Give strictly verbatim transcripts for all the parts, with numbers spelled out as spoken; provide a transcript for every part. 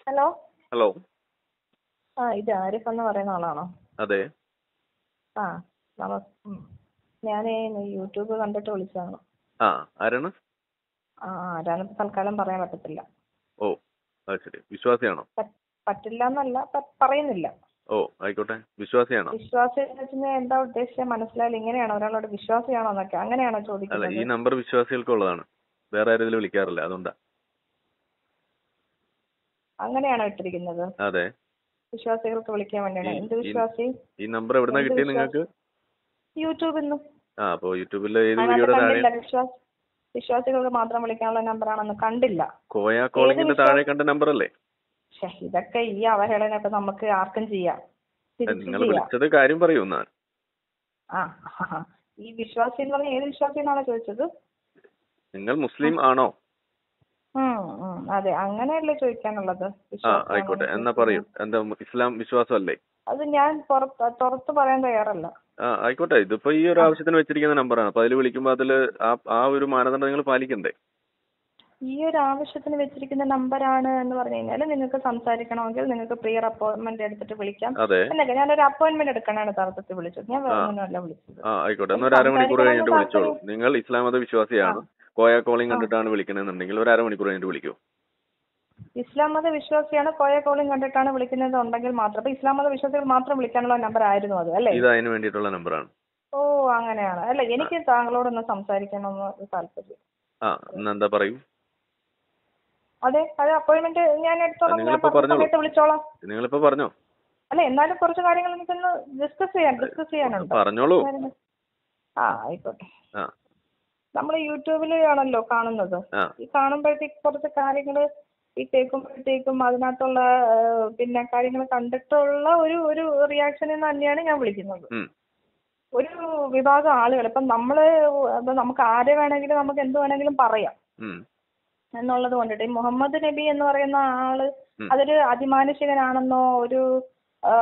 Hello hello. ആ ഇത് ആരിഫ് എന്ന് പറയുന്ന ആളാണോ? അതെ. ആ നമസ് ഞാൻ യൂട്യൂബ് കണ്ടിട്ട് വിളിച്ചതാണ്. ആ ആരാണ്? ആ ആരാണ് തൽക്കാലം പറയാൻ പറ്റത്തില്ല. ഓ അത് ശരി. വിശ്വാസിയാണോ? പ- പറ്റില്ല എന്നല്ല പ- പറയുന്നില്ല. ഓ ആയിക്കോട്ടെ. വിശ്വാസിയാണോ? വിശ്വാസി എന്ന് വെച്ചാൽ എന്താ ഉദ്ദേശിച്ചത് മനസ്സിലായില്ല. ഇങ്ങനെയാണോ ഒരാളോട് വിശ്വാസിയാണോ എന്നൊക്കെ അങ്ങനെയാണോ അല്ല, ചോദിക്കുന്നത്? ഈ നമ്പർ വിശ്വാസികൾക്കുള്ളതാണ്. വേറെ ആരെങ്കിലും വിളിക്കാറില്ല, അതുകൊണ്ടാ. അങ്ങനെയാണോ ഇട്ടിരിക്കുന്നത്? അതെ. വിശ്വാസികൾക്ക് വിളിക്കാൻ വേണ്ടിയാണ്. ഈ- എന്ത് ഈ- വിശ്വാസി? ഈ നമ്പർ എവിടുന്നാ എന്ത് കിട്ടിയത് വിശ്വാസി? നിങ്ങൾക്ക്? യൂട്യൂബിൽ നിന്നും. ആ അപ്പോൾ യൂട്യൂബിലെ ഏത് അതിനകത്ത് വീഡിയോയുടെ താഴെ? കണ്ടില്ല. വിശ്വാസ വിശ്വാസികൾക്ക് മാത്രം വിളിക്കാനുള്ള നമ്പറാണെന്ന് കണ്ടില്ല. കോയ ഏത് കോളിംഗിന്റെ താഴെ വിശ്വാസ കണ്ട നമ്പർ അല്ലേ? ശ്ശെ, ഇതൊക്കെ ഈ അവഹേളനമൊക്കെ നമുക്ക് ആർക്കും ചെയ്യാം, തിരിച്ചു നിങ്ങൾ ചെയ്യാം. വിളിച്ചത് കാര്യം പറയൂ എന്നാ. ആ ആ. ഈ വിശ്വാസി എന്ന് പറഞ്ഞാൽ ഏത് വിശ്വാസി എന്നാണോ ചോദിച്ചത്? നിങ്ങൾ മുസ്ലിം ആണോ? ഉം, ഉം, അതെ, അങ്ങനെയല്ലേ ചോദിക്കാനുള്ളത്. ആ വിശ്വാസി ആയിക്കോട്ടെ, ആണോന്ന് എന്നാ ചോദിക്കുന്നത്. പറയൂ. എന്താ ഇസ്ലാം വിശ്വാസമല്ലേ? അത് ഞാൻ പുറത്ത് പുറത്ത് പറയാൻ തയ്യാറല്ല. ആ ആയിക്കോട്ടെ. ഇതിപ്പോ ഈ ഒരു ആ. ആവശ്യത്തിന് വെച്ചിരിക്കുന്ന നമ്പറാണ്. അപ്പൊ അതിൽ വിളിക്കുമ്പോൾ അതിൽ ആ ആ ഒരു മാനദണ്ഡം നിങ്ങൾ പാലിക്കണ്ടേ? ഈ ഒരു ആവശ്യത്തിന് വെച്ചിരിക്കുന്ന നമ്പറാണ് എന്ന് പറഞ്ഞു കഴിഞ്ഞാൽ നിങ്ങൾക്ക് സംസാരിക്കണമെങ്കിൽ നിങ്ങൾക്ക് പ്രിയർ അപ്പോയിന്റ്മെന്റ് എടുത്തിട്ട് വിളിക്കാം. അതെ. എന്നല്ല, ഞാനൊരു അപ്പോയിന്റ്മെന്റ് എടുക്കാനാണ് തർക്കത്തിൽ വിളിച്ചത്. ഞാൻ ആ വേറെ ഒന്നുമല്ല വിളിച്ചത്. ആ ആയിക്കോട്ടെ. എനിക്ക് എന്നൊരു അരമണിക്കൂർ സംസാരിക്കണമെന്ന് കഴിഞ്ഞിട്ട് വിളിച്ചോളൂ. താല്പര്യം. നിങ്ങൾ ഇസ്ലാം മത ആ വിശ്വാസിയാണ്, കോയ കോളിംഗ് ആ. കണ്ടിട്ടാണ് വിളിക്കണമെന്നുണ്ടെങ്കിൽ ഒരു അരമണിക്കൂർ കഴിഞ്ഞിട്ട് വിളിക്കൂ. ഇസ്ലാം മത വിശ്വാസിയാണ്, കോയ കോളിംഗ് കണ്ടിട്ടാണ് വിളിക്കുന്നത് ഉണ്ടെങ്കിൽ മാത്രം. അപ്പൊ ഇസ്ലാം മത വിശ്വാസികൾ മാത്രം വിളിക്കാനുള്ള നമ്പർ ആയിരുന്നു അത്, അല്ലേ? ഇത് അതിന് വേണ്ടിയിട്ടുള്ള നമ്പറാണ്. ഓ അങ്ങനെയാണ്. അല്ല, എനിക്ക് താങ്കളോടൊന്ന് സംസാരിക്കണമെന്ന് താല്പര്യം. ആ എന്നാ എന്താ പറയൂ. അതെ, അത് അപ്പോയിന്റ്മെന്റ് ഞാൻ എടുത്തോളാം. ഞാൻ നിങ്ങളിപ്പോ പറഞ്ഞ പറഞ്ഞോളൂ. സമയത്ത് വിളിച്ചോളാം. നിങ്ങളിപ്പോ പറഞ്ഞോ. അല്ല, എന്നാലും കുറച്ച് കാര്യങ്ങൾ എനിക്കൊന്ന് ഡിസ്കസ് ചെയ്യാൻ ഡിസ്കസ് ചെയ്യാനുണ്ട്. പറഞ്ഞോളൂ. കാര്യങ്ങൾ. ആ ആയിക്കോട്ടെ. ആ നമ്മൾ യൂട്യൂബിൽ ആണല്ലോ കാണുന്നത്. ആ ഈ കാണുമ്പോഴത്തേക്ക് കുറച്ച് കാര്യങ്ങൾ ഈ കേൾക്കുമ്പോഴത്തേക്കും അതിനകത്തുള്ള ആ, പിന്നെ കാര്യങ്ങൾ കണ്ടിട്ടുള്ള ഒരു ഒരു റിയാക്ഷൻ എന്ന് തന്നെയാണ് ഞാൻ വിളിക്കുന്നത്. ഉം ഒരു വിഭാഗം ആളുകൾ ഇപ്പം നമ്മള് ഇപ്പം നമുക്ക് ആരെ വേണമെങ്കിലും നമുക്ക് എന്ത് വേണമെങ്കിലും പറയാം ഉം എന്നുള്ളത് കൊണ്ടിട്ട് ഈ മുഹമ്മദ് നബി എന്ന് പറയുന്ന ആള് ഉം. അതൊരു അതിമാനുഷികനാണെന്നോ ഒരു ആ,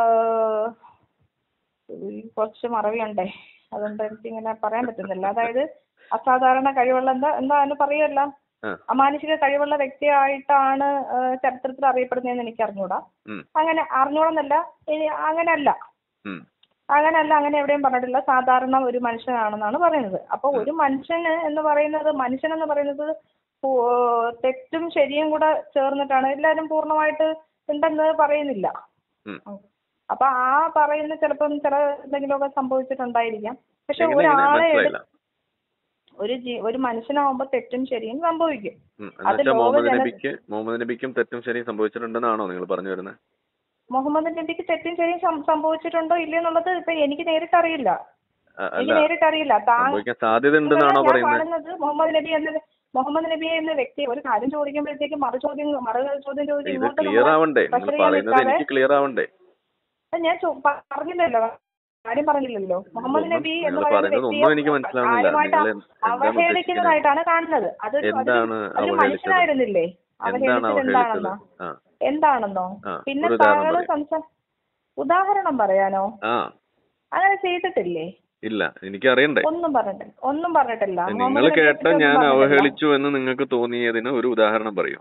ഈ കുറച്ച് മറവിയുണ്ടേ, അതുകൊണ്ട് എനിക്ക് ഇങ്ങനെ പറയാൻ പറ്റുന്നില്ല. അതായത് അസാധാരണ കഴിവുള്ള എന്താ എന്താ അതിന് പറയുമല്ലോ, ആ അമാനുഷിക കഴിവുള്ള വ്യക്തിയായിട്ടാണ് ആ, ചരിത്രത്തിൽ അറിയപ്പെടുന്നതെന്ന് എനിക്ക് അറിഞ്ഞൂടാ. ഉം അങ്ങനെ അറിഞ്ഞൂടെന്നല്ല, ഇനി അങ്ങനെയല്ല ഉം അങ്ങനല്ല അങ്ങനെ എവിടെയും പറഞ്ഞിട്ടില്ല. സാധാരണ ഒരു മനുഷ്യനാണെന്നാണ് പറയുന്നത്. അപ്പോൾ ഉം ഒരു മനുഷ്യന് എന്ന് പറയുന്നത് മനുഷ്യൻ എന്ന് പറയുന്നത് പൂ- തെറ്റും ശരിയും കൂടെ ചേർന്നിട്ടാണ്. എല്ലാവരും പൂർണ്ണമായിട്ട് ഉണ്ടെന്ന് പറയുന്നില്ല. ഉം. ഉം. അപ്പൊ ആ പറയുന്ന ചിലപ്പം ചില എന്തെങ്കിലുമൊക്കെ സംഭവിച്ചിട്ടുണ്ടായിരിക്കാം. പക്ഷെ എങ്ങനെ എങ്ങനെ ഒരാളെ എടു മനസ്സിലായില്ല. ഒരു ജീ ഒരു മനുഷ്യനാവുമ്പോൾ തെറ്റും ശരിയും സംഭവിക്കും. ഉം. അത് എന്നുവെച്ചാൽ ലോക മുഹമ്മദ് ജന നബിക്ക് മുഹമ്മദ് നബിക്കും തെറ്റും ശരിയും സംഭവിച്ചിട്ടുണ്ടെന്നാണോ നിങ്ങൾ പറഞ്ഞു വരുന്നത്? മുഹമ്മദ് നബിക്ക് തെറ്റും ശരിയും സം- സംഭവിച്ചിട്ടുണ്ടോ ഇല്ലയോ എന്നുള്ളത് ഇപ്പൊ എനിക്ക് നേരിട്ട് അറിയില്ല. അ- എനിക്ക് അല്ല, നേരിട്ട് അറിയില്ല. സംഭവിക്കാൻ സാധ്യത താങ്കളെ ഉണ്ടെന്നാണോ ഞാൻ പറയുന്നത്? കാണുന്നത് മുഹമ്മദ് നബി എന്ന മുഹമ്മദ് നബി എന്ന വ്യക്തി ഒരു കാര്യം ചോദിക്കുമ്പോഴത്തേക്ക് മറു ചോദ്യം മറു ചോദ്യം ചോദിച്ച് ഇത് ഇങ്ങോട്ട് ക്ലിയർ നമ്മളെ ആവണ്ടേ? നിങ്ങൾ പ്രഷർ ചെയ്യാൻ പറയുന്നത് നിൽക്കാതെ. എനിക്ക് ക്ലിയർ ആവണ്ടേ? അത് ഞാൻ ചോ- പറഞ്ഞില്ലല്ലോ, കാര്യം പറഞ്ഞില്ലല്ലോ. മുഹമ്മദ് ഒന്നും നബി എന്ന് നിങ്ങൾ പറയുന്ന പറയുന്നത് വ്യക്തിയെ ഒന്നും എനിക്ക് മനസ്സിലാവുന്നില്ല. കാര്യമായിട്ട് നിങ്ങൾ എന്താണ് ഉദ്ദേശിക്കുന്നത്? അവഹേളിക്കുന്നതായിട്ടാണ് കാണുന്നത്. അതൊരു അതൊരു എന്താണ് അതൊരു അവഹേളിച്ചത്? മനുഷ്യനായിരുന്നില്ലേ? എന്താണ് അവഹേളിച്ചത് അവഹേളിച്ചത്? എന്താണെന്നോ ആ എന്താണെന്നോ ആ പിന്നെ ഒരു ഉദാഹരണം താങ്കൾ പറയും. സംസാ ഉദാഹരണം പറയാനോ? ആ അങ്ങനെ ചെയ്തിട്ടില്ലേ? ഇല്ല, എനിക്കറിയണ്ടേ. ഒന്നും പറഞ്ഞിട്ടില്ല. ഒന്നും പറഞ്ഞിട്ടില്ല. നിങ്ങൾ മുഹമ്മദ് നബിയെ കേട്ട പറ്റി ഒന്നും ഞാൻ പറഞ്ഞിട്ടില്ല. അവഹേളിച്ചു എന്ന് നിങ്ങൾക്ക് തോന്നിയതിന് ഒരു ഉദാഹരണം പറയൂ.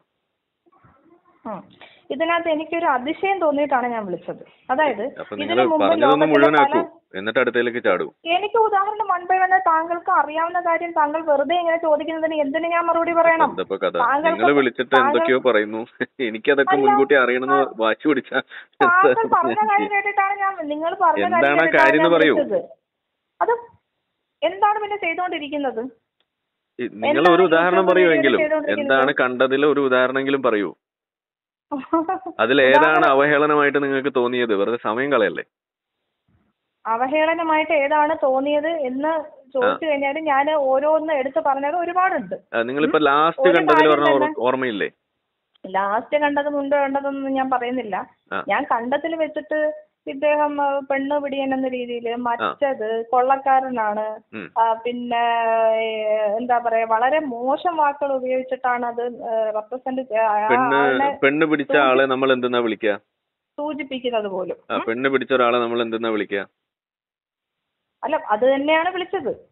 ഉം. ഇതിനകത്ത് എനിക്കൊരു അതിശയം തോന്നിയിട്ടാണ് ഞാൻ വിളിച്ചത്. അതായത് അപ്പൊ നിങ്ങൾ ഇതിനു മുമ്പ് പറഞ്ഞതൊന്ന് ലോകത്തിലെ പല മുഴുവനാക്കൂ, എന്നിട്ട് അടുത്തതിലേക്ക് ചാടൂ. എനിക്ക് ഉദാഹരണം വൺ ബൈ വൺ താങ്കൾക്ക് അറിയാവുന്ന കാര്യം താങ്കൾ വെറുതെ ഇങ്ങനെ ചോദിക്കുന്നതിന് എന്തിനു ഞാൻ മറുപടി പറയണം? എന്തപ്പോ കഥ? താങ്കൾക്ക് നിങ്ങൾ വിളിച്ചിട്ട് താങ്കൾ എന്തൊക്കെയോ പറയുന്നു. എനിക്കതൊക്കെ അല്ല, മുൻകൂട്ടി അറിയണമെന്ന് ആ, വാശി പിടിച്ച താങ്കൾ പറഞ്ഞ കാര്യം കേട്ടിട്ടാണ് ഞാൻ നിങ്ങൾ പറഞ്ഞ കാര്യം എന്താണ് ആ കേട്ടിട്ടാണ് കാര്യം ഞാൻ എന്ന് പറയൂ. വിളിച്ചത്. അത് എന്താണ് പിന്നെ ചെയ്തുകൊണ്ടിരിക്കുന്നത്? നിങ്ങൾ എന്താണ് ഒരു ഉദാഹരണം യൂട്യൂബ് പറയുമെങ്കിലും വീഡിയോയിൽ ചെയ്തുകൊണ്ടിരിക്കുന്നത്? എന്താണ് കണ്ടതിൽ ഒരു ഉദാഹരണമെങ്കിലും പറയൂ. അതിൽ ഏതാണ് ഉദാഹരണം അവഹേളനമായിട്ട് നിങ്ങൾക്ക് തോന്നിയത്? വെറുതെ സമയം കളയല്ലേ. അവഹേളനമായിട്ട് ഏതാണ് തോന്നിയത് എന്ന് ആ ചോദിച്ചു കഴിഞ്ഞാൽ ഞാൻ ഓരോന്ന് എടുത്ത് പറഞ്ഞത് ഒരുപാടുണ്ട്. ആ, ഉം. നിങ്ങളിപ്പോ ലാസ്റ്റ് ഒരു കണ്ടതിൽ കാര്യം പറഞ്ഞ തന്നെ ഓർ- ഓർമ്മയില്ലേ? ലാസ്റ്റ് കണ്ടത് മുൻപ് കണ്ടതൊന്നും ഞാൻ പറയുന്നില്ല. ആ ഞാൻ കണ്ടതിൽ വെച്ചിട്ട് ഇദ്ദേഹം ആ, പെണ്ണ് പിടിയൻ എന്ന രീതിയിൽ ആ മറ്റത് കൊള്ളക്കാരനാണ്. ഉം ആ, പിന്നെ ഏ, എന്താ പറയാ വളരെ മോശം വാക്കുകൾ ഉപയോഗിച്ചിട്ടാണ് അത് റെപ്രസെന്റ് പെണ്ണ് ആളിനെ പെണ്ണ് പിടിച്ച സൂചി ആളെ നമ്മൾ എന്തെന്നാ വിളിക്കുക? സൂചിപ്പിക്കുന്നത് പോലും. ആ ഉം. പെണ്ണ് പിടിച്ച ഒരാളെ നമ്മൾ എന്തെന്നാ വിളിക്കുക? അല്ല, അത് തന്നെയാണ് വിളിച്ചത്.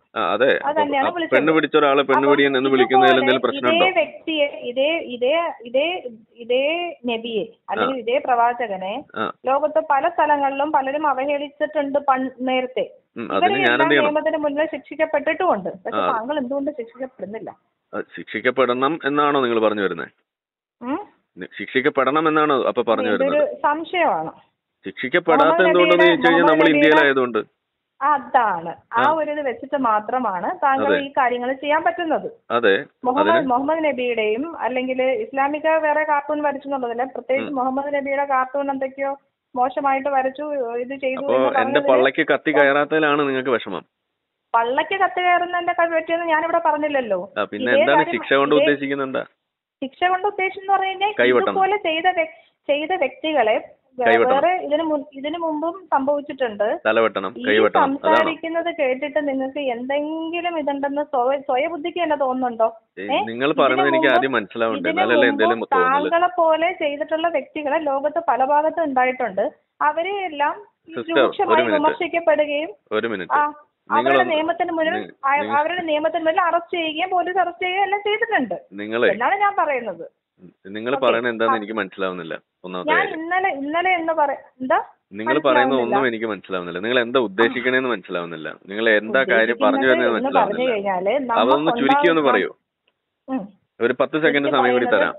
അതെ, അത് തന്നെയാണ് പെണ്ണ് വിളിച്ചത്. പിടിച്ച ഒരാളെ പെണ്ണുപിടിയൻ എന്ന് വിളിക്കുന്നതിൽ എന്തെങ്കിലും പ്രശ്നമുണ്ടോ? ഇതേ വ്യക്തിയെ ഇതേ ഇതേ ഇതേ ഇതേ നബിയെ അല്ലെങ്കിൽ ഇതേ പ്രവാചകനെ ലോകത്ത് പല സ്ഥലങ്ങളിലും പലരും അവഹേളിച്ചിട്ടുണ്ട് നേരത്തെ. ഇവരെല്ലാം നിയമത്തിന് മുന്നിൽ ശിക്ഷിക്കപ്പെട്ടിട്ടുമുണ്ട്. പക്ഷെ താങ്കൾ എന്തുകൊണ്ട് ശിക്ഷിക്കപ്പെടുന്നില്ല? ശിക്ഷിക്കപ്പെടണം എന്നാണോ നിങ്ങൾ പറഞ്ഞു വരുന്നത്? ശിക്ഷിക്കപ്പെടണം എന്നാണോ അപ്പൊ പറഞ്ഞു വരുന്നത്? സംശയമാണ്. ശിക്ഷിക്കപ്പെടാത്ത എന്തുകൊണ്ടെന്ന് ചോദിച്ചു കഴിഞ്ഞാൽ നമ്മൾ ഇന്ത്യയിലായതുകൊണ്ട്. അതാണ് ആ ഒരു ഇത് വെച്ചിട്ട് മാത്രമാണ് താങ്കൾ ഈ കാര്യങ്ങൾ ചെയ്യാൻ പറ്റുന്നത്. അതെ, മുഹമ്മദ് മുഹമ്മദ് നബിയുടെയും അല്ലെങ്കിൽ ഇസ്ലാമിക വേറെ കാർട്ടൂൺ വരച്ചു എന്നുള്ളതല്ല, പ്രത്യേകിച്ച് മുഹമ്മദ് നബിയുടെ കാർട്ടൂൺ എന്തൊക്കെയോ മോശമായിട്ട് വരച്ചു, ഇത് ചെയ്തു. എന്റെ പള്ളക്ക് കത്തി കയറാത്തതിലാണ് നിങ്ങൾക്ക് വിഷമം? പള്ളക്ക് കത്തി കയറുന്നതിന്റെ പറ്റിയെന്ന് ഞാനിവിടെ പറഞ്ഞില്ലല്ലോ. പിന്നെ എന്താണ് ശിക്ഷ കൊണ്ട് ഉദ്ദേശിക്കുന്നുണ്ട്? ശിക്ഷ കൊണ്ട് ഉദ്ദേശിച്ചെന്ന് പറഞ്ഞു കഴിഞ്ഞാൽ ഇതുപോലെ ചെയ്ത ചെയ്ത വ്യക്തികളെ വേറെ ഇതിന് ഇതിനു മുമ്പും സംഭവിച്ചിട്ടുണ്ട്. ഈ സംസാരിക്കുന്നത് കേട്ടിട്ട് നിങ്ങൾക്ക് എന്തെങ്കിലും ഇതുണ്ടെന്ന് സ്വയബുദ്ധിക്ക് തന്നെ തോന്നുന്നുണ്ടോ? നിങ്ങൾ പറയുന്നത് എനിക്ക് ആദ്യം മനസ്സിലാവുന്നുണ്ട്. താങ്കളെ പോലെ ചെയ്തിട്ടുള്ള വ്യക്തികളെ ലോകത്ത് പല ഭാഗത്തും ഉണ്ടായിട്ടുണ്ട്. അവരെ എല്ലാം രൂക്ഷമായി വിമർശിക്കപ്പെടുകയും അവരുടെ നിയമത്തിന് മുന്നിൽ അവരുടെ നിയമത്തിന് മുന്നിൽ അറസ്റ്റ് ചെയ്യുകയും പോലീസ് അറസ്റ്റ് ചെയ്യുകയും എല്ലാം ചെയ്തിട്ടുണ്ട് എന്നാണ് ഞാൻ പറയുന്നത്. നിങ്ങൾ പറയുന്നത് എന്താന്ന് എനിക്ക് മനസ്സിലാവുന്നില്ല. ഞാൻ ഇന്നലെ ഇന്നലെ എന്ന് പറയാ എന്താ നിങ്ങൾ പറയുന്നത് ഒന്നും എനിക്ക് മനസ്സിലാവുന്നില്ല. നിങ്ങൾ എന്താ ഉദ്ദേശിക്കണേന്ന് മനസ്സിലാവുന്നില്ല. നിങ്ങൾ എന്താ കാര്യം പറഞ്ഞു വരുന്നത് മനസ്സിലാവുന്നില്ല. അതൊന്ന് ചുരുക്കി ഒന്ന് പറയൂ. ഒരു പത്ത് സെക്കൻഡ് സമയം കൂടി തരാം.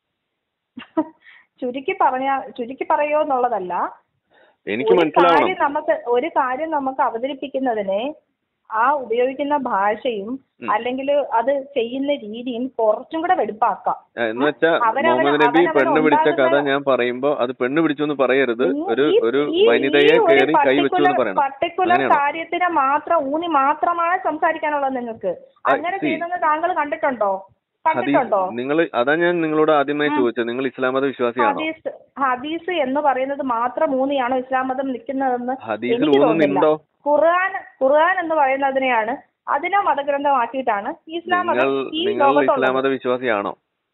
ചുരുക്കി പറഞ്ഞ ചുരുക്കി പറയോ എന്നുള്ളതല്ല, എനിക്ക് മനസ്സിലാവണം. നമുക്ക് ഒരു കാര്യം നമുക്ക് അവതരിപ്പിക്കുന്നതിന് ആ ഉപയോഗിക്കുന്ന ഭാഷയും അല്ലെങ്കിൽ അത് ചെയ്യുന്ന രീതിയും കുറച്ചും കൂടെ വെടുപ്പാക്കാം. എന്ന് വെച്ചാൽ മുഹമ്മദ് നബി പെണ്ണ് പിടിച്ച കഥ ഞാൻ പറയുമ്പോ അത് പെണ്ണ് പിടിച്ചു എന്ന് പറയരുത്, ഒരു ഒരു വനിതയെ കയറി കൈവച്ചു എന്ന് പറയണം. പർട്ടിക്കുലർ കാര്യത്തിനെ മാത്രം ഊന്നി മാത്രമാണ് സംസാരിക്കാനുള്ളത്. നിങ്ങൾക്ക് അങ്ങനെ ചെയ്യുന്നത് താങ്കൾ കണ്ടിട്ടുണ്ടോ? നിങ്ങൾ അതാ ഞാൻ നിങ്ങളോട് ആദ്യമായി ചോദിച്ചത്, നിങ്ങൾ ഇസ്ലാം മത വിശ്വാസിയാണോ? ഹദീസ് എന്ന് പറയുന്നത് മാത്രം ഊന്നിയാണോ ഇസ്ലാം മതം നിൽക്കുന്നതെന്ന് ഹദീസിൽ ഊന്നുന്നുണ്ടോ? ഖുർആൻ ഖുർആൻ എന്ന് പറയുന്നതിനെയാണ് അതിനെ മതഗ്രന്ഥമാക്കിയിട്ടാണ് ഇസ്ലാം മതം ഈ ലോകത്തുള്ളത്. ഇസ്ലാം മത വിശ്വാസിയാണോ?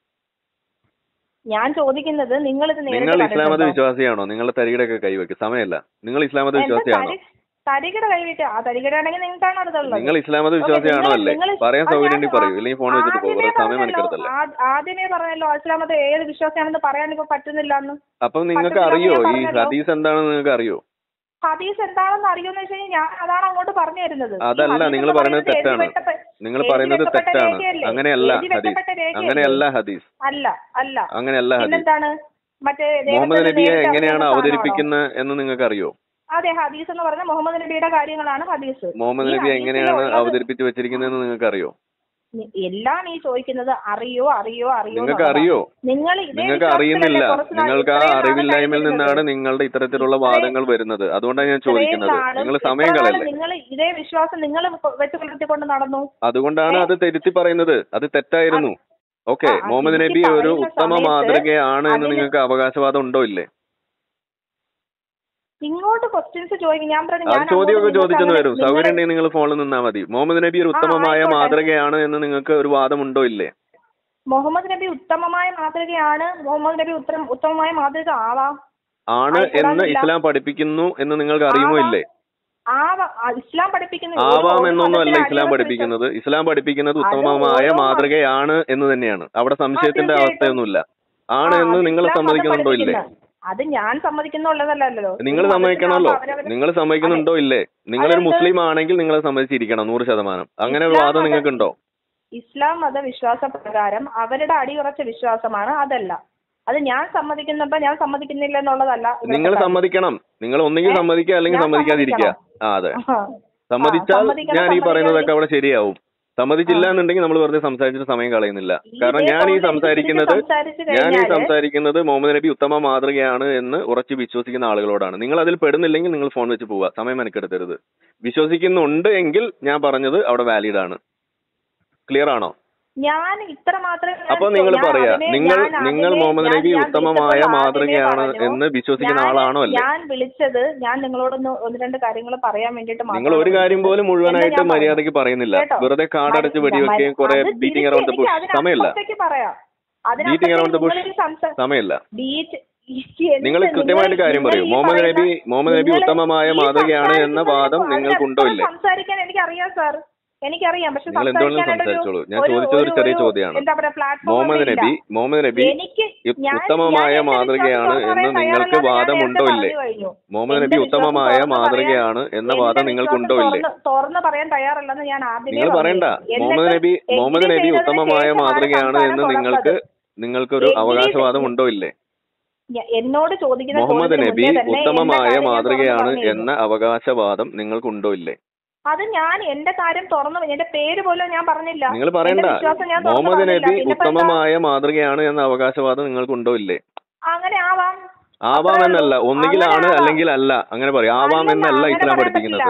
ഞാൻ ചോദിക്കുന്നത് നിങ്ങൾ ഇത് നിങ്ങൾ ഇസ്ലാം മത വിശ്വാസിയാണോ? നിങ്ങളുടെ തരികിടൊക്കെ കൈവെക്കും സമയമല്ല. നിങ്ങൾ ഇസ്ലാം മത വിശ്വാസിയാണോ? തരികിട കൈവിട്ട് ആ തരികിട ആണെങ്കിൽ നിങ്ങൾക്കാണ് അടുത്തുള്ളത്. നിങ്ങൾ ഇസ്ലാം മത വിശ്വാസിയാണോ അല്ലേ? പറയാൻ സൗകര്യം പറയൂ, ഇല്ലെങ്കിൽ ഫോൺ വെച്ചിട്ട് പോകും. സമയം എടുക്കരുതല്ലേ? ആദ്യമേ പറഞ്ഞല്ലോ ഇസ്ലാം മതം ഏത് വിശ്വാസിയാണെന്ന് പറയാൻ ഇപ്പൊ പറ്റുന്നില്ല എന്ന്. അപ്പം നിങ്ങൾക്ക് അറിയോ ഈ ഹദീസ് എന്താണെന്ന് നിങ്ങൾക്ക് അറിയോ? ഹദീസ് എന്താണെന്ന് അറിയുമെന്ന് വെച്ച് കഴിഞ്ഞാൽ ഞാൻ അതാണ് അങ്ങോട്ട് പറഞ്ഞു തരുന്നത്. അതല്ല, നിങ്ങൾ പറയുന്നത് തെറ്റാണ്. നിങ്ങൾ പറയുന്നത് തെറ്റാണ്. അങ്ങനെയല്ല ഹദീസ്, അങ്ങനെയല്ല ഹദീസ്, അല്ല അല്ല അങ്ങനെയല്ല ഹദീസ്. എന്താണ് മറ്റേ മുഹമ്മദ് നബിയെ എങ്ങനെയാണ് അവതരിപ്പിക്കുന്നത് എന്ന് നിങ്ങൾക്ക് അറിയോ? അതെ, ഹദീസ് എന്ന് പറഞ്ഞാൽ മുഹമ്മദ് നബിയുടെ കാര്യങ്ങളാണ് ഹദീസ്. മുഹമ്മദ് നബി എങ്ങനെയാണ് അവതരിപ്പിച്ച് വെച്ചിരിക്കുന്നതെന്ന് നിങ്ങൾക്ക് അറിയോ? എല്ലാം ഈ ചോദിക്കുന്നത് അറിയോ അറിയോ അറിയോ നിങ്ങൾക്ക് അറിയോ? നിങ്ങൾ നിങ്ങൾക്ക് അറിയുന്നില്ല. നിങ്ങൾക്ക് ആ അറിവില്ലായ്മയിൽ നിന്നാണ് നിങ്ങളുടെ ഇത്തരത്തിലുള്ള വാദങ്ങൾ വരുന്നത്. അതുകൊണ്ടാണ് ഞാൻ ചോദിക്കുന്നത്. നിങ്ങൾ സമയം കളയല്ലേ? നിങ്ങൾ ഇതേ വിശ്വാസം നിങ്ങൾ വെച്ച് പുലർത്തിക്കൊണ്ട് നടന്നു. അതുകൊണ്ടാണ് അത് തിരുത്തി പറയുന്നത്. അത് തെറ്റായിരുന്നു. ഓക്കെ, മുഹമ്മദ് നബി ഒരു ഉത്തമ മാതൃകയാണ് എന്ന് നിങ്ങൾക്ക് അവകാശവാദം ഉണ്ടോ ഇല്ലേ? ഇങ്ങോട്ട് ക്വസ്റ്റ്യൻസ് ചോദിക്കും. ഞാൻ പറഞ്ഞു ചോദ്യമൊക്കെ ചോദിച്ചെന്ന് വരും. സൗകര്യം ഉണ്ടെങ്കിൽ നിങ്ങൾ ഫോണിൽ നിന്നാൽ മതി. മുഹമ്മദ് നബി ഒരു ഉത്തമമായ മാതൃകയാണ് എന്ന് നിങ്ങൾക്ക് ഒരു വാദമുണ്ടോ ഇല്ലേ? മുഹമ്മദ് നബി ഉത്തമമായ മാതൃകയാണ്. മുഹമ്മദ് നബി ഉത്തമമായ മാതൃക ആവാം ആണ് എന്ന് ഇസ്ലാം പഠിപ്പിക്കുന്നു എന്ന് നിങ്ങൾക്ക് അറിയുമോ ഇല്ലേ? ഇസ്ലാം പഠിപ്പിക്കുന്നു ആവാം എന്നൊന്നുമല്ല ഇസ്ലാം പഠിപ്പിക്കുന്നത്. ഇസ്ലാം പഠിപ്പിക്കുന്നത് ഉത്തമമായ മാതൃകയാണ് എന്ന് തന്നെയാണ്. അവിടെ സംശയത്തിന്റെ അവസ്ഥയൊന്നുമില്ല. ആണ് എന്ന് നിങ്ങൾ സമ്മതിക്കുന്നുണ്ടോ ഇല്ലേ? അത് ഞാൻ സമ്മതിക്കുന്നുള്ളതല്ലോ. നിങ്ങൾ സമ്മതിക്കണമല്ലോ. നിങ്ങൾ സമ്മതിക്കുന്നുണ്ടോ ഇല്ലേ? നിങ്ങളൊരു മുസ്ലിം ആണെങ്കിൽ നിങ്ങൾ സമ്മതിച്ചിരിക്കണം നൂറ് ശതമാനം. അങ്ങനെ ഒരു വാദം നിങ്ങൾക്കുണ്ടോ? ഇസ്ലാം മത വിശ്വാസ പ്രകാരം അവരുടെ അടിയുറച്ച വിശ്വാസമാണ്. അതല്ല അത് ഞാൻ സമ്മതിക്കുന്നുണ്ടോ ഞാൻ സമ്മതിക്കുന്നില്ല എന്നുള്ളതല്ല. നിങ്ങൾ സമ്മതിക്കണം. നിങ്ങൾ ഒന്നെങ്കിൽ സമ്മതിക്കുക അല്ലെങ്കിൽ സമ്മതിക്കാതിരിക്കുക. ആ അതെ, സമ്മതിച്ചാൽ ഞാൻ ഈ പറയുന്നതൊക്കെ അവിടെ ശരിയാവും. സമ്മതിച്ചില്ല എന്നുണ്ടെങ്കിൽ നമ്മൾ വെറുതെ സംസാരിച്ചിട്ട് സമയം കളയുന്നില്ല. കാരണം ഞാൻ ഈ സംസാരിക്കുന്നത് ഞാൻ ഈ സംസാരിക്കുന്നത് മുഹമ്മദ് നബി ഉത്തമ മാതൃകയാണ് എന്ന് ഉറച്ചു വിശ്വസിക്കുന്ന ആളുകളോടാണ്. നിങ്ങൾ അതിൽ പെടുന്നില്ലെങ്കിൽ നിങ്ങൾ ഫോൺ വെച്ച് പോവുക. സമയം മെനക്കെടുത്തരുത്. വിശ്വസിക്കുന്നുണ്ട് എങ്കിൽ ഞാൻ പറഞ്ഞത് അവിടെ വാലിഡ് ആണ്. ക്ലിയർ ആണോ? ഞാൻ ഇത്ര മാത്രമേ. അപ്പൊ നിങ്ങൾ പറയാ നിങ്ങൾ നിങ്ങൾ മുഹമ്മദ് നബി ഉത്തമമായ മാതൃകയാണ് എന്ന് വിശ്വസിക്കുന്ന ആളാണോ അല്ലേ? ഞാൻ വിളിച്ചത് ഞാൻ നിങ്ങളോടൊന്ന് ഒന്ന് രണ്ട് കാര്യങ്ങൾ പറയാൻ വേണ്ടിട്ട്. നിങ്ങൾ ഒരു കാര്യം പോലും മുഴുവനായിട്ട് മര്യാദയ്ക്ക് പറയുന്നില്ല. വെറുതെ കാടടച്ച് വെടിവെക്കുകയും കുറെ ബീറ്റിംഗ് അറൗണ്ട് ദ ബുഷ്. സമയമില്ല. ബീറ്റിംഗ് അറൗണ്ട് ദ ബുഷ് സമയമില്ല. നിങ്ങൾ കൃത്യമായിട്ട് കാര്യം പറയൂ. മുഹമ്മദ് നബി മുഹമ്മദ് നബി ഉത്തമമായ മാതൃകയാണ് എന്ന വാദം നിങ്ങൾക്കുണ്ടോ ഇല്ലേ? സംസാരിക്കാൻ എനിക്ക് അറിയാം സാർ. എനിക്കറിയാം. പക്ഷെ നിങ്ങൾ എന്തുകൊണ്ടും സംസാരിച്ചോളൂ. ഞാൻ ചോദിച്ചത് ഒരു ചെറിയ ചോദ്യമാണ്. മുഹമ്മദ് നബി മുഹമ്മദ് നബി ഉത്തമമായ മാതൃകയാണ് എന്ന് നിങ്ങൾക്ക് വാദമുണ്ടോ ഇല്ലേ? മുഹമ്മദ് നബി ഉത്തമമായ മാതൃകയാണ് എന്ന വാദം നിങ്ങൾക്കുണ്ടോ ഇല്ലേ? തുറന്ന് പറയാൻ തയ്യാറല്ലെന്ന് ഞാൻ ആദ്യം നിങ്ങൾ പറയണ്ട. മുഹമ്മദ് നബി മുഹമ്മദ് നബി ഉത്തമമായ മാതൃകയാണ് എന്ന് നിങ്ങൾക്ക് നിങ്ങൾക്കൊരു അവകാശവാദം ഉണ്ടോ ഇല്ലേ? എന്നോട് ചോദിക്കുന്ന മുഹമ്മദ് നബി ഉത്തമമായ മാതൃകയാണ് എന്ന അവകാശവാദം നിങ്ങൾക്കുണ്ടോ ഇല്ലേ? അത് ഞാൻ എന്റെ കാര്യം തുറന്നു, എന്റെ പേര് പോലും ഞാൻ പറഞ്ഞില്ല. നിങ്ങൾ പറയണ്ട. മുഹമ്മദ് നബി ഉത്തമമായ മാതൃകയാണ് എന്ന അവകാശവാദം നിങ്ങൾക്കുണ്ടോ ഇല്ലേ? അങ്ങനെ ആവാം. ആവാം എന്നല്ല, ഒന്നുകിലാണ് അല്ലെങ്കിൽ അല്ല, അങ്ങനെ പറയും. ആവാം എന്നല്ല ഇസ്ലാം പഠിപ്പിക്കുന്നത്.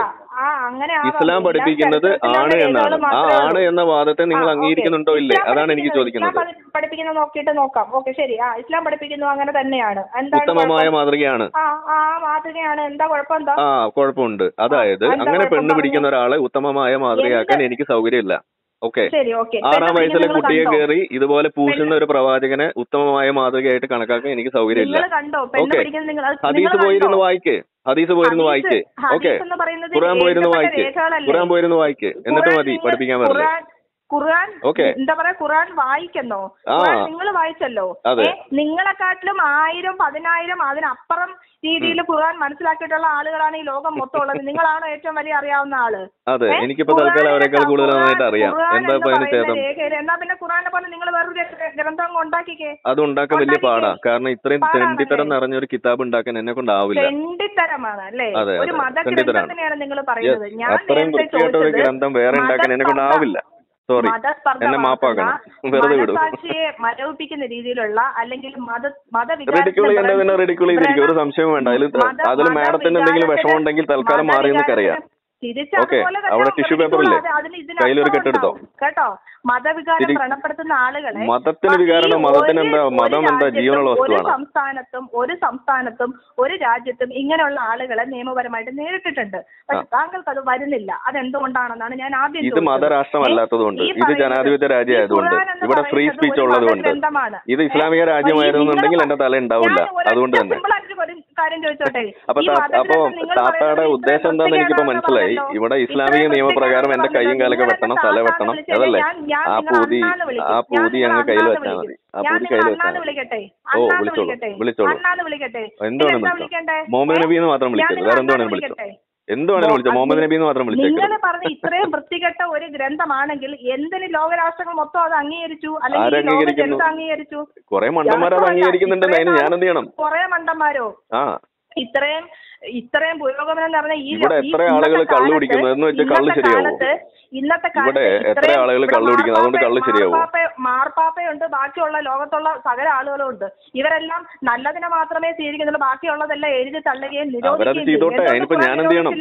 ഇസ്ലാം പഠിപ്പിക്കുന്നത് ആണ് എന്നാണ്. ആ ആണ് എന്ന വാദത്തെ നിങ്ങൾ അംഗീകരിക്കുന്നുണ്ടോ ഇല്ലേ? അതാണ് എനിക്ക് ചോദിക്കുന്നത്. പഠിപ്പിക്കുന്നത് നോക്കിയിട്ട് നോക്കാം. ഓക്കെ, ശരി. ആ ഇസ്ലാം പഠിപ്പിക്കുന്നു അങ്ങനെ തന്നെയാണ്. ഉത്തമമായ മാതൃകയാണ്. ആ മാതൃകയാണ്. എന്താ കുഴപ്പം? എന്താ? ആ കുഴപ്പമുണ്ട്. അതായത് അങ്ങനെ പെണ്ണ് പിടിക്കുന്ന ഒരാളെ ഉത്തമമായ മാതൃകയാക്കാൻ എനിക്ക് സൗകര്യമില്ല. ഓക്കെ, ആറാം വയസ്സിലെ കുട്ടിയെ കയറി ഇതുപോലെ പൂശുന്ന ഒരു പ്രവാചകനെ ഉത്തമമായ മാതൃകയായിട്ട് കണക്കാക്കാൻ എനിക്ക് സൗകര്യമില്ല. ഓക്കെ, ഹദീസ് പോയിരുന്നു വായിക്ക്, ഹദീസ് പോയിരുന്നു വായിക്ക്. ഓക്കെ, ഖുർആൻ പോയിരുന്നു വായിക്ക്, ഖുർആൻ പോയിരുന്നു വായിക്ക്. എന്നിട്ട് മതി പഠിപ്പിക്കാൻ പറഞ്ഞത്. ഖുർആൻ എന്താ പറയാ, ഖുർആൻ വായിക്കുന്നോ? നിങ്ങൾ വായിച്ചല്ലോ. നിങ്ങളെക്കാട്ടിലും ആയിരം പതിനായിരം അതിനപ്പുറം രീതിയിൽ ഖുർആൻ മനസ്സിലാക്കിയിട്ടുള്ള ആളുകളാണ് ഈ ലോകം മൊത്തം ഉള്ളത്. നിങ്ങളാണോ ഏറ്റവും വലിയ അറിയാവുന്ന ആള്? അതെ, എനിക്കിപ്പോ തൽക്കാലം അവരെക്കാൾ കൂടുതലായിട്ട് അറിയാം. എന്താ എന്നാ പിന്നെ ഖുർആനെ പോലെ നിങ്ങൾ വേറൊരു ഗ്രന്ഥം ഉണ്ടാക്കിക്കേ. അത് ഉണ്ടാക്കാൻ വലിയ പാടാ. കാരണം ഇത്രയും തെണ്ടിത്തരം നിറഞ്ഞൊരു കിതാബ് ഉണ്ടാക്കാൻ എന്നെ കൊണ്ടാവില്ല. തെണ്ടിത്തരമാണ് അല്ലേ? ഒരു മതഗ്രന്ഥത്തിനെയാണ് നിങ്ങൾ പറയുന്നത്. ഞാൻ അത്രയും വൃത്തിയായിട്ട ഒരു ഗ്രന്ഥം വേറെ ഉണ്ടാക്കാൻ എന്നെ കൊണ്ടാവില്ല. സോറി, എന്നെ മാപ്പാക്കണം. വെറുതെ വിടും. മരവിപ്പിക്കുന്ന രീതിയിലുള്ള അല്ലെങ്കിൽ റെഡിക്കുൾ ചെയ്യേണ്ടതിനെ റെഡിക്കുൾ ചെയ്തിരിക്കും. ഒരു സംശയം വേണ്ട. അതിൽ അതിൽ മാഡത്തിന് എന്തെങ്കിലും വിഷമം ഉണ്ടെങ്കിൽ തൽക്കാലം മാറിയെന്നൊക്കെ അറിയാം. ഓക്കെ, അവിടെ ടിഷ്യൂ പേപ്പർ ഇല്ലേ? കയ്യിലൊരു കെട്ടെടുത്തോ കേട്ടോ. മതവികാരം വ്രണപ്പെടുത്തുന്ന ആളുകളെ മതത്തിന് വികാരം മതത്തിന് എന്താ? മതം എന്താ? ജീവനുള്ള വസ്തുവാണ്. ഒരു സംസ്ഥാനത്തും ഒരു സംസ്ഥാനത്തും ഒരു രാജ്യത്തും ഇങ്ങനെയുള്ള ആളുകളെ നിയമപരമായിട്ട് നേരിട്ടിട്ടുണ്ട്. പക്ഷെ താങ്കൾക്ക് അത് വരുന്നില്ല. അതെന്തുകൊണ്ടാണെന്നാണ് ഞാൻ ആദ്യം. ഇത് മതരാഷ്ട്രമല്ലാത്തതുകൊണ്ട്, ഇത് ജനാധിപത്യ രാജ്യമായതുകൊണ്ട്, ഇവിടെ ഫ്രീ സ്പീച്ച് ഉള്ളതുകൊണ്ട്. ഇത് ഇസ്ലാമിക രാജ്യമായിരുന്നുണ്ടെങ്കിൽ എന്റെ തല ഉണ്ടാവില്ല. അതുകൊണ്ട് തന്നെ. കാര്യം ചോദിച്ചോട്ടെ. അപ്പൊ അപ്പൊ താത്തയുടെ ഉദ്ദേശം എന്താണെന്ന് എനിക്കിപ്പോ മനസ്സിലായി. ഇവിടെ ഇസ്ലാമിക നിയമപ്രകാരം എന്റെ കൈയും കാലൊക്കെ വെട്ടണം, തല വെട്ടണം, അതല്ലേ? ആ പൂതി ആ പൂതി അങ്ങ് കയ്യിൽ വെച്ചാൽ മതി. ആ പൂതി കയ്യിൽ വെച്ചാൽ മതി. ഓ, വിളിച്ചോളൂ വിളിച്ചോളൂ. എന്തുവാണ് വിളിച്ചോ? മുഹമ്മദ് നബി എന്ന് മാത്രം വിളിച്ചത്. വേറെ എന്തുവാണെങ്കിലും വിളിച്ചോ. എന്തുവാണെങ്കിലും വിളിച്ചോ. മുഹമ്മദ് നബി എന്ന് മാത്രം വിളിച്ചേക്കും. നിങ്ങൾ പറഞ്ഞ ഇത്രയും വൃത്തികെട്ട ഒരു ഗ്രന്ഥമാണെങ്കിൽ എന്തിന് ലോകരാഷ്ട്രങ്ങൾ മൊത്തം അത് അംഗീകരിച്ചു? അല്ലെങ്കിൽ അംഗീകരിച്ചു? കുറെ മണ്ടന്മാർ അത് അംഗീകരിക്കുന്നുണ്ടെന്ന്. അതിന് ഞാൻ എന്ത് ചെയ്യണം? കുറെ മണ്ടന്മാരോ? ആ ഇത്രയും ഇത്രയും പുരോഗമനം എന്ന് പറഞ്ഞാൽ ഇവിടെ എത്ര ആളുകൾ കള്ളു കുടിക്കുന്നു എന്ന് വെച്ചാൽ കള്ളു ശരിയാവും. ഇന്നത്തെ ഇവിടെ എത്ര ആളുകൾ കള്ളു കുടിക്കുന്നു, അതുകൊണ്ട് കള്ളു ശരിയാവും. മാർപ്പാപ്പയുണ്ട്, ബാക്കിയുള്ള ലോകത്തുള്ള സകല ആളുകളും ഉണ്ട്. ഇവരെല്ലാം നല്ലതിനെ മാത്രമേ സ്വീകരിക്കുന്നുള്ളൂ. ബാക്കിയുള്ളതെല്ലാം എഴുതി തള്ളുകയും നിരോധിക്കുകയും. ഞാൻ എന്ത് ചെയ്യണം?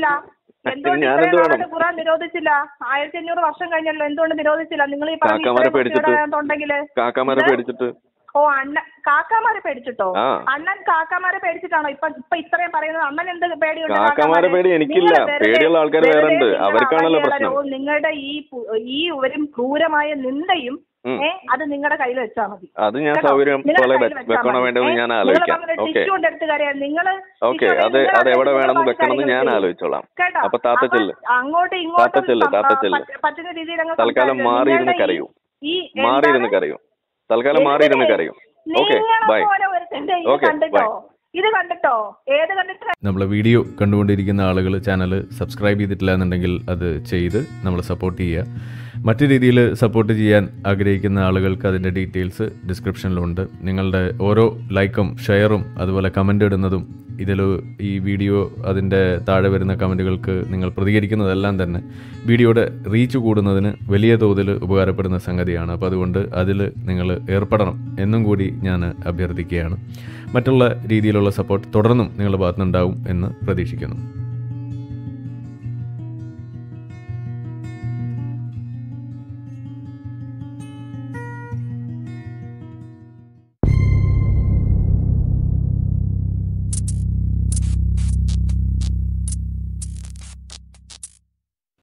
ഖുർആൻ നിരോധിച്ചില്ല. ആയിരത്തി അഞ്ഞൂറ് വർഷം കഴിഞ്ഞല്ലോ, എന്തുകൊണ്ട് നിരോധിച്ചില്ല? നിങ്ങൾ ഈ പറഞ്ഞിട്ടുണ്ടെങ്കിൽ കാക്കാമാരെ പേടിച്ചിട്ട്. ഓ, അണ്ണൻ കാക്കാമാരെ പേടിച്ചിട്ടോ? അണ്ണൻ കാക്കാമാരെ പേടിച്ചിട്ടാണോ ഇപ്പൊ ഇപ്പൊ ഇത്രയും പറയുന്നത്? അണ്ണൻ എന്ത് പേടിയുണ്ട്? കാക്കാമാരെ പേടി എനിക്കില്ല. പേടിയുള്ള ആൾക്കാർ വേറെ ഉണ്ട്. അവർക്കാണല്ലോ പ്രശ്നം. നിങ്ങളുടെ ഈ ഈ ഒരു ക്രൂരമായ നിന്ദയും ഏഹ് അത് നിങ്ങളുടെ കയ്യിൽ വെച്ചാൽ മതി. അത് ഞാൻ സൗകര്യം പോലെ വെക്കണോ വേണ്ടെന്ന് ഞാൻ ആലോചിക്കാം. ടിഷ്യൂ എടുത്ത് കരയാൻ നിങ്ങള്. ഓക്കെ, അത് അത് എവിടെ വേണമെന്ന് വെക്കണമെന്ന് ഞാൻ ആലോചിച്ചോളാം. അപ്പൊ താത്തച്ചെല്ല് അങ്ങോട്ടും ഇങ്ങോട്ടും പറ്റുന്ന രീതിയിൽ തൽക്കാലം മാറിയിരുന്ന് കരയൂ. മാറിയിരുന്ന് കരയൂ. തൽക്കാലം മാറിയിരുന്ന് കരയും. Okay, bye. Okay, bye. ഇത് കണ്ടിട്ടോ? ഏത് കണ്ടിട്ട്? നമ്മളെ വീഡിയോ കണ്ടുകൊണ്ടിരിക്കുന്ന ആളുകൾ ചാനൽ സബ്സ്ക്രൈബ് ചെയ്തിട്ടില്ല എന്നുണ്ടെങ്കിൽ അത് ചെയ്ത് നമ്മളെ സപ്പോർട്ട് ചെയ്യുക. മറ്റു രീതിയിൽ സപ്പോർട്ട് ചെയ്യാൻ ആഗ്രഹിക്കുന്ന ആളുകൾക്ക് അതിൻ്റെ ഡീറ്റെയിൽസ് ഡിസ്ക്രിപ്ഷനിലുണ്ട്. നിങ്ങളുടെ ഓരോ ലൈക്കും ഷെയറും അതുപോലെ കമൻ്റ് ഇടുന്നതും ഇതിൽ ഈ വീഡിയോ അതിൻ്റെ താഴെ വരുന്ന കമൻറ്റുകൾക്ക് നിങ്ങൾ പ്രതികരിക്കുന്നതെല്ലാം തന്നെ വീഡിയോയുടെ റീച്ച് കൂടുന്നതിന് വലിയ തോതിൽ ഉപകാരപ്പെടുന്ന സംഗതിയാണ്. അപ്പോൾ അതുകൊണ്ട് അതിൽ നിങ്ങൾ ഏർപ്പെടണം എന്നും കൂടി ഞാൻ അഭ്യർത്ഥിക്കുകയാണ്. മറ്റുള്ള രീതിയിലുള്ള സപ്പോർട്ട് തുടർന്നും നിങ്ങളുടെ ഭാഗത്തുനിന്നുണ്ടാവും എന്ന് പ്രതീക്ഷിക്കുന്നു.